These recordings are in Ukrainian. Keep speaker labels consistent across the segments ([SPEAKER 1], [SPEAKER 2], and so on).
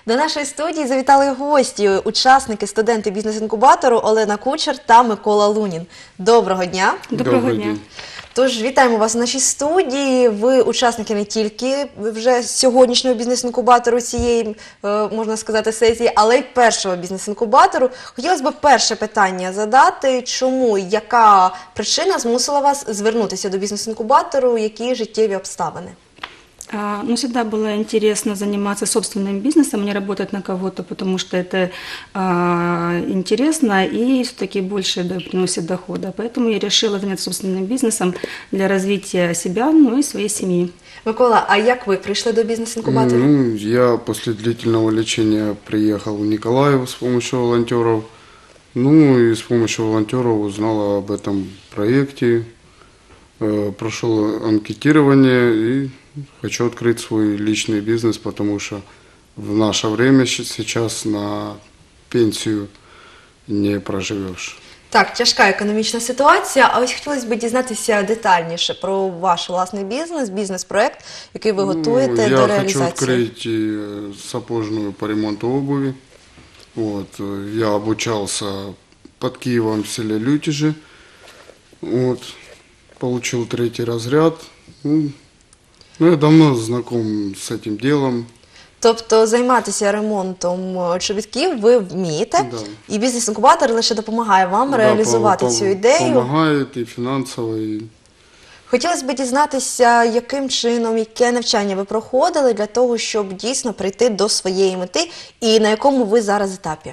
[SPEAKER 1] До нашої студії завітали гості, учасники, студенти бізнес-інкубатору Олена Кучер та Микола Лунін. Доброго дня!
[SPEAKER 2] Доброго дня!
[SPEAKER 1] Тож, вітаємо вас в нашій студії. Ви учасники не тільки вже сьогоднішнього бізнес-інкубатору цієї, можна сказати, сесії, але й першого бізнес-інкубатору. Хотілося б перше питання задати. Чому, яка причина змусила вас звернутися до бізнес-інкубатору, які життєві обставини?
[SPEAKER 2] Ну, всегда было интересно заниматься собственным бизнесом, не работать на кого-то, потому что это интересно и все-таки больше приносит дохода. Поэтому я решила заняться собственным бизнесом для развития себя, ну и своей семьи.
[SPEAKER 1] Микола, а як ви прийшли до бізнес-інкубатору?
[SPEAKER 3] Ну, я после длительного лечения приехал в Николаев с помощью волонтеров. Ну и с помощью волонтеров узнал об этом проекте, прошел анкетирование и хочу открыть свой личный бизнес, потому что в наше время сейчас на пенсию не проживешь.
[SPEAKER 1] Так, тяжка економічна ситуація, а ось хотілося б дізнатися детальніше про ваш власний бізнес, бізнес-проект, який ви готуєте до реалізації.
[SPEAKER 3] Я хочу открыть сапожную по ремонту обуви. Вот, я обучался под Киевом в селе Лютежи. Вот, получил 3-й разряд. Ну, я давно знаком с этим делом.
[SPEAKER 1] Тобто займатися ремонтом чобітків ви вмієте,
[SPEAKER 3] Да.
[SPEAKER 1] і бізнес-інкубатор лише допомагає вам реалізувати цю ідею.
[SPEAKER 3] Помогает и финансово, и...
[SPEAKER 1] Хотілося б дізнатися, яким чином, яке навчання ви проходили для того, щоб дійсно прийти до своєї мети, і на якому ви зараз етапі?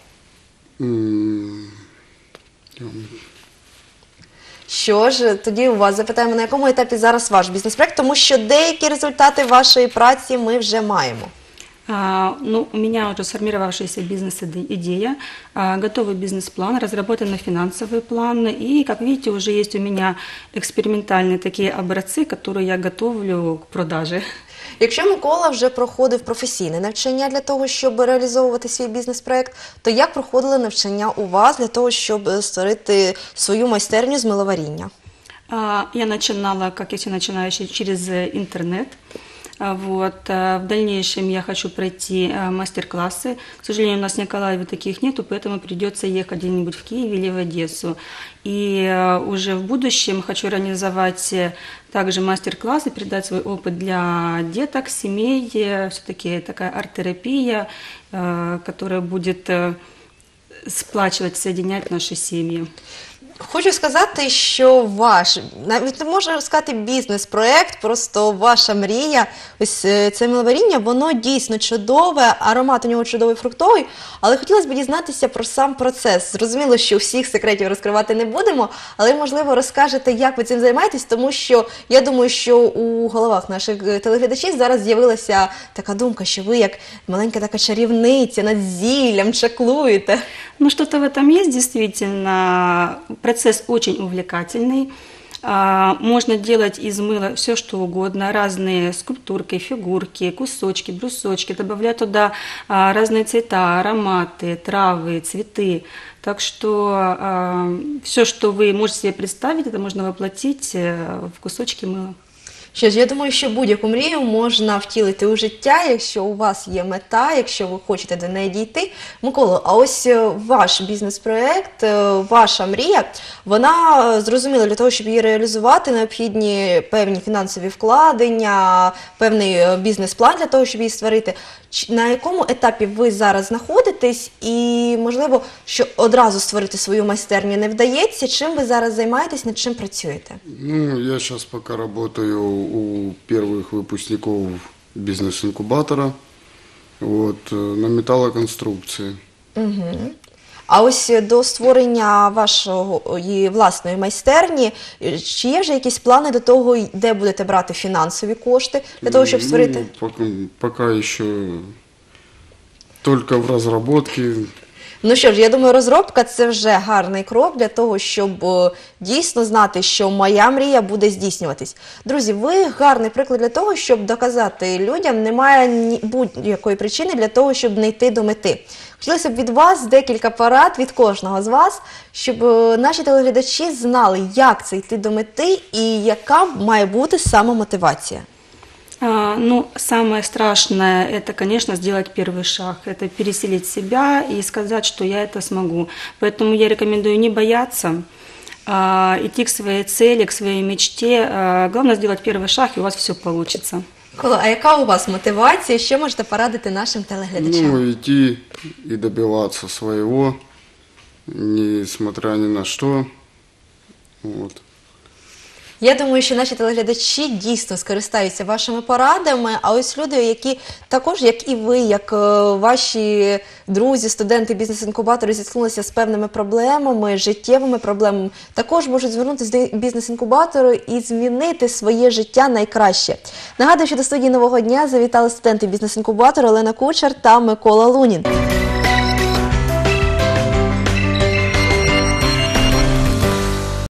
[SPEAKER 1] Що ж, тоді у вас запитаємо, на якому етапі зараз ваш бізнес-проект, тому що деякі результати вашої праці ми вже маємо.
[SPEAKER 2] Ну, у меня уже сформировавшаяся бизнес-идея, готовый бизнес-план, разработаны финансовый план, и, как видите, уже есть у меня экспериментальные такие образцы, которые я готовлю к продаже.
[SPEAKER 1] Якщо Микола вже проходив професійне навчання для того, щоб реалізовувати свій бізнес-проект, то як проходили навчання у вас для того, щоб створити свою майстерню з миловаріння?
[SPEAKER 2] Я начинала, как и все начинающие, через интернет. Вот. В дальнейшем я хочу пройти мастер-классы. К сожалению, у нас в Николаеве таких нету, поэтому придется ехать где-нибудь в Киев или в Одессу. И уже в будущем хочу организовать также мастер-классы, передать свой опыт для деток, семей. Все-таки такая арт-терапия, которая будет сплачивать, соединять наши семьи.
[SPEAKER 1] Хочу сказати, що ваш, навіть не можу сказати бізнес-проект, просто ваша мрія, ось це миловаріння, воно дійсно чудове, аромат у нього чудовий, фруктовий, але хотілося б дізнатися про сам процес. Зрозуміло, що всіх секретів розкривати не будемо, але, можливо, розкажете, як ви цим займаєтесь, тому що я думаю, що у головах наших телеглядачів зараз з'явилася така думка, що ви як маленька така чарівниця над зіллям чаклуєте.
[SPEAKER 2] Ну, что-то в этом есть, действительно. Процесс очень увлекательный. Можно делать из мыла все, что угодно, разные скульптурки, фигурки, кусочки, брусочки, добавлять туда разные цвета, ароматы, травы, цветы. Так что все, что вы можете себе представить, это можно воплотить в кусочки мыла.
[SPEAKER 1] Що ж, я думаю, що будь-яку мрію можна втілити у життя, якщо у вас є мета, якщо ви хочете до неї дійти. Микола, а ось ваш бізнес-проект, ваша мрія, вона, зрозуміло, для того, щоб її реалізувати, необхідні певні фінансові вкладення, певний бізнес-план для того, щоб її створити. На якому етапі ви зараз знаходитесь і, можливо, що одразу створити свою майстерню не вдається? Чим ви зараз займаєтесь, над чим працюєте?
[SPEAKER 3] Ну, я сейчас пока работаю у первых выпускников бизнес-инкубатора, вот, на металлоконструкции.
[SPEAKER 1] Угу. А ось до створення вашої власної майстерні, чи є вже якісь плани до того, де будете брати фінансові кошти для того, щоб створити?
[SPEAKER 3] Ну, пока еще только в разработке.
[SPEAKER 1] Ну що ж, я думаю, розробка – це вже гарний крок для того, щоб дійсно знати, що моя мрія буде здійснюватись. Друзі, ви гарний приклад для того, щоб доказати людям, немає будь-якої причини для того, щоб не йти до мети. Хотілося б від вас декілька порад, від кожного з вас, щоб наші телеглядачі знали, як це йти до мети і яка має бути самомотивація.
[SPEAKER 2] Ну, самое страшное – это, конечно, сделать первый шаг, это переселить себя и сказать, что я это смогу. Поэтому я рекомендую не бояться, идти к своей цели, к своей мечте. Главное сделать первый шаг, и у вас все получится.
[SPEAKER 1] Микола, а яка у вас мотивація? Що можете порадити нашим телеглядачам?
[SPEAKER 3] Ну, идти и добиваться своего, несмотря ни на что. Вот.
[SPEAKER 1] Я думаю, що наші телеглядачі дійсно скористаються вашими порадами, а ось люди, які також, як і ви, як ваші друзі, студенти, бізнес-інкубатори зіткнулися з певними проблемами, життєвими проблемами, також можуть звернутися до бізнес-інкубатору і змінити своє життя найкраще. Нагадую, що до студії «Нового дня» завітали студенти бізнес-інкубатору Олена Кучер та Микола Лунін.